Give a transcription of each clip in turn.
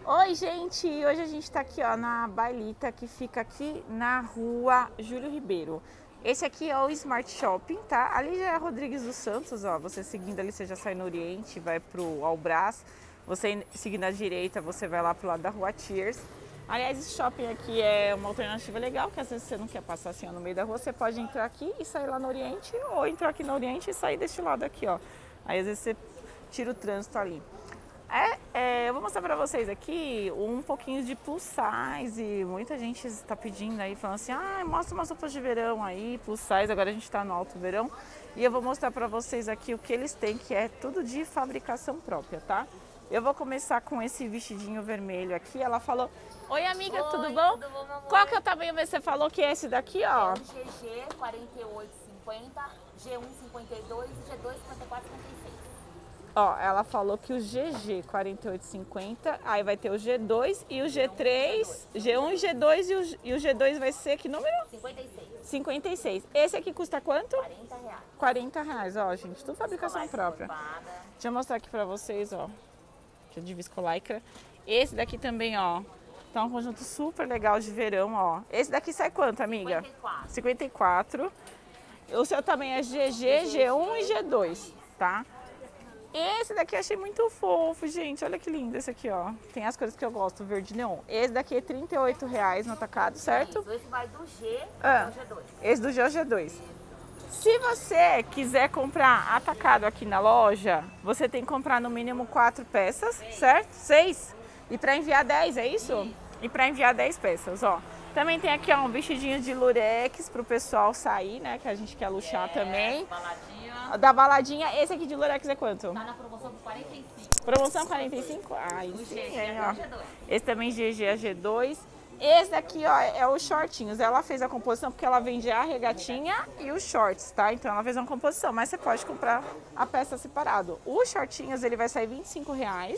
Oi, gente! Hoje a gente tá aqui, ó, na Bailita, que fica aqui na rua Júlio Ribeiro. Esse aqui é o Smart Shopping, tá? Ali já é Rodrigues dos Santos, ó. Você seguindo ali, você já sai no Oriente, vai pro Albrás. Você seguindo à direita, você vai lá pro lado da rua Cheers. Aliás, esse shopping aqui é uma alternativa legal, que às vezes você não quer passar assim, ó, no meio da rua, você pode entrar aqui e sair lá no Oriente, ou entrar aqui no Oriente e sair deste lado aqui, ó. Aí às vezes você tira o trânsito ali. Eu vou mostrar pra vocês aqui um pouquinho de plus size. Muita gente está pedindo aí, falando assim, mostra umas roupas de verão aí, plus size. Agora a gente tá no alto verão. E eu vou mostrar pra vocês aqui o que eles têm, que é tudo de fabricação própria, tá? Eu vou começar com esse vestidinho vermelho aqui. Ela falou, oi amiga, Oi, tudo bom? Tudo bom, meu amor? Qual que é o tamanho que você falou que é esse daqui, ó? É o GG 48,50, G1 52 e G2 54,56. Ó, ela falou que o GG 48,50, aí vai ter o G2 e o G3, G1 e G2 e o G2 vai ser que número? 56. 56. Esse aqui custa quanto? R$40. 40 reais, ó, gente, tudo fabricação Viscolaicra própria. bordada. Deixa eu mostrar aqui pra vocês, ó, que é de viscolaicra. Esse daqui também, ó, tá um conjunto super legal de verão, ó. Esse daqui sai quanto, amiga? 54. 54. O seu também é GG, G1 e G2, tá? Esse daqui eu achei muito fofo, gente. Olha que lindo esse aqui, ó. Tem as cores que eu gosto, verde neon. Esse daqui é R$38 no atacado, certo? Isso, esse vai do G Ah, ao G2. esse do G é o G2. Se você quiser comprar atacado aqui na loja, você tem que comprar no mínimo 4 peças, certo? 6. E para enviar 10, é isso? E para enviar 10 peças, ó. Também tem aqui, ó, um vestidinho de lurex pro pessoal sair, né? Que a gente quer luxar também. Baladinha. Da baladinha, esse aqui de lurex é quanto? Tá na promoção por 45. Promoção 45? Ai, O sim, GG hein, é ó. o G2. Esse também GG é G2. Esse daqui, ó, é os shortinhos. Ela fez a composição porque ela vende a regatinha e os shorts, tá? Então ela fez uma composição, mas você pode comprar a peça separado. Os shortinhos, ele vai sair R$25.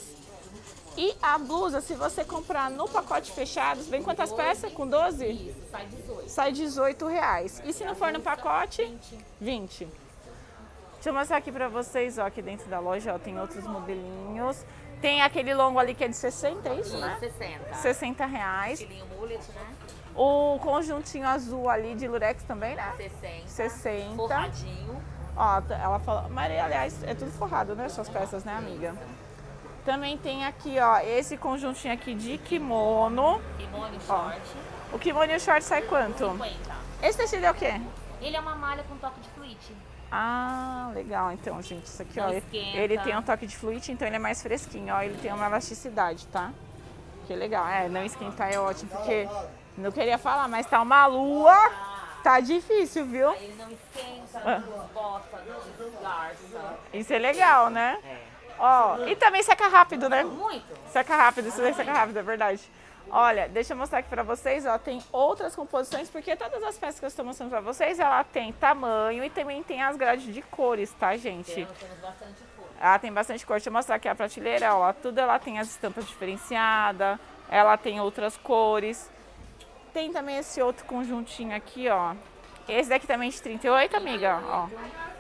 E a blusa, se você comprar no pacote fechado, vem quantas peças? Com 12? Isso, sai 18. Sai R$18. E se não for no pacote? 20. Deixa eu mostrar aqui pra vocês, ó, aqui dentro da loja, ó, tem outros modelinhos. Tem aquele longo ali que é de 60, é isso, né? 60. R$60. Estilinho mullet, né? O conjuntinho azul ali de lurex também, né? 60. 60. Forradinho. Ó, ela falou, Maria, aliás, é tudo forrado, né? Suas peças, né, amiga? Também tem aqui, ó, esse conjuntinho aqui de kimono. Kimono short. O kimono e o short sai quanto? 50. Esse tecido é o quê? Ele é uma malha com toque de fluid. Ah, legal. Então, gente, isso aqui, Não ó, esquenta. ele tem um toque de fluid, então ele é mais fresquinho, ó, ele tem uma elasticidade, tá? Que legal. É, não esquentar é ótimo, porque não queria falar, mas tá uma lua, tá difícil, viu? Aí ele não esquenta, não bota, não desgarça. Isso é legal, né? É. Ó, e também seca rápido, né? Muito. Seca rápido, isso daí seca rápido, é verdade. Olha, deixa eu mostrar aqui pra vocês, ó, tem outras composições, porque todas as peças que eu estou mostrando pra vocês, ela tem tamanho e também tem as grades de cores, tá, gente? Temos bastante cor. Ela tem bastante cor. Deixa eu mostrar aqui a prateleira, ó, tudo ela tem as estampas diferenciadas, ela tem outras cores. Tem também esse outro conjuntinho aqui, ó. Esse daqui também é de 38, amiga, ó. Olha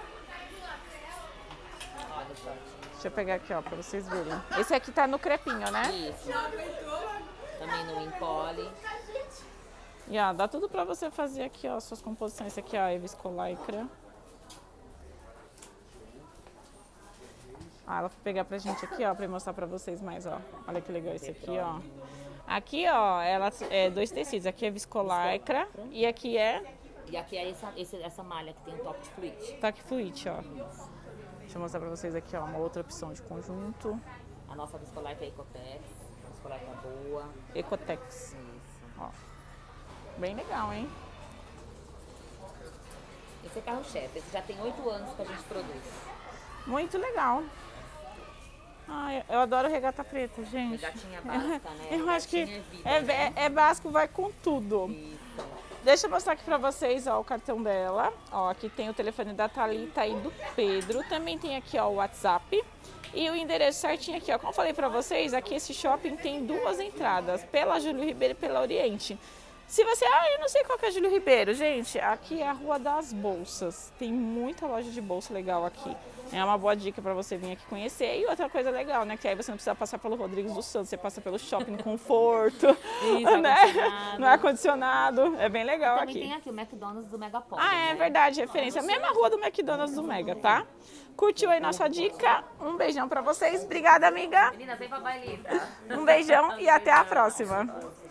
o shortinho. Deixa eu pegar aqui, ó, pra vocês verem. Esse aqui tá no crepinho, né? Isso. Também no Empole. E ó, dá tudo pra você fazer aqui, ó, suas composições. Esse aqui, ó, é viscolaicra. Ela foi pegar pra gente aqui, ó, pra mostrar pra vocês mais, ó. Olha que legal esse aqui, ó. Aqui, ó, ela é 2 tecidos. Aqui é viscolaicra e aqui é E aqui é essa malha que tem um toque de fluid. taque fluid, ó. Deixa eu mostrar pra vocês aqui, ó, uma outra opção de conjunto. A nossa viscolaicra é Ecotex. Viscolaicra boa. Ecotex. Isso. Ó. Bem legal, hein? Esse é carro-chefe. Esse já tem 8 anos que a gente produz. Muito legal. Ai, eu adoro regata preta, gente. Regatinha básica, né? Eu acho que Regatinha vida, né? é básico, vai com tudo. Isso. Deixa eu mostrar aqui pra vocês, ó, o cartão dela. Ó, aqui tem o telefone da Thalita e do Pedro. Também tem aqui, ó, o WhatsApp. E o endereço certinho aqui, ó. Como eu falei pra vocês, aqui esse shopping tem 2 entradas, pela Júlio Ribeiro e pela Oriente. Se você, eu não sei qual que é Júlio Ribeiro, gente, aqui é a Rua das Bolsas. Tem muita loja de bolsa legal aqui. É uma boa dica para você vir aqui conhecer. E outra coisa legal, né? Que aí você não precisa passar pelo Rodrigues dos Santos, você passa pelo Shopping Conforto. Isso, né? No ar-condicionado. É bem legal Também aqui. tem aqui o McDonald's do Megapol. É verdade, referência. A mesma rua do McDonald's do Mega, tá? Curtiu aí nossa dica? Um beijão pra vocês. Obrigada, amiga. Meninas, vem pra bailita. Um beijão e até a próxima.